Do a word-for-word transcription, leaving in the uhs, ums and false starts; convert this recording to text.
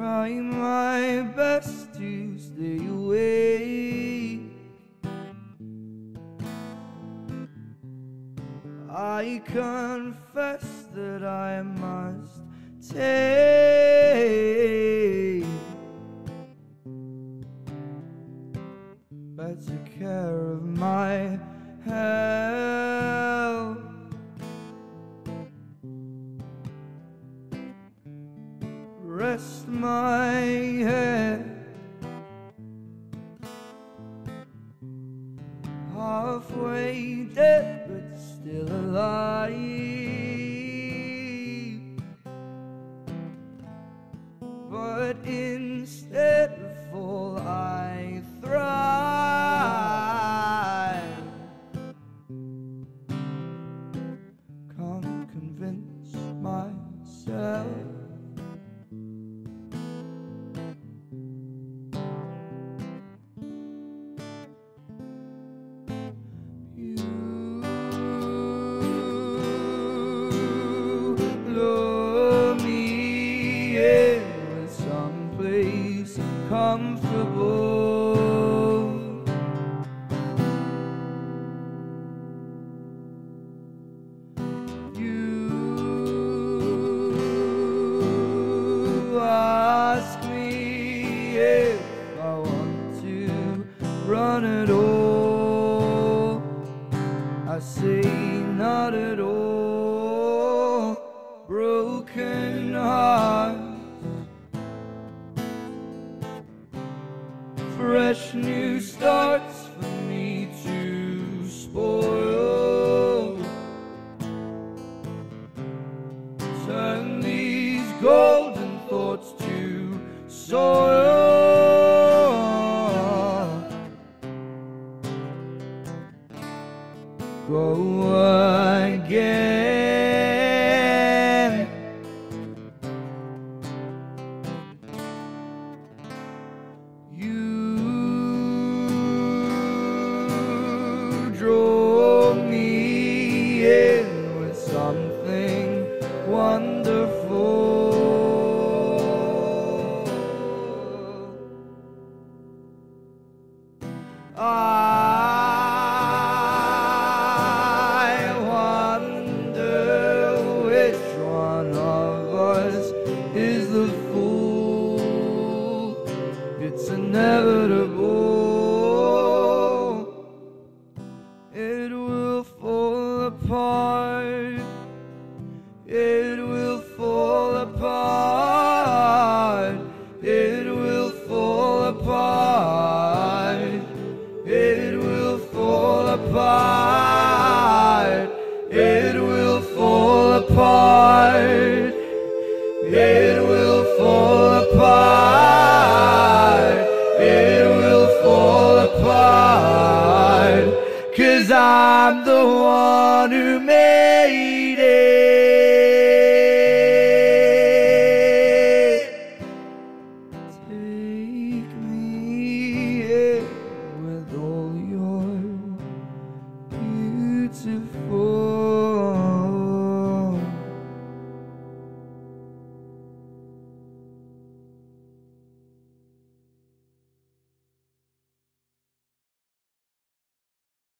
try my best to stay awake. I confess that I must take better care of my health. Rest my head, halfway dead but still alive. But instead of fall I thrive. Can't convince myself. Comfortable, you ask me if I want to run at all. I say not at all. Broken heart, fresh new starts for me to spoil. Turn these golden thoughts to soil. Go again. You draw me in with something wonderful. I wonder which one of us is the fool. It's inevitable. It will fall apart. It will fall apart. It will fall apart. It will fall apart. It will fall apart. It will fall apart. It will fall apart. 'Cause I'm the one who made it. Take me in with all your beautiful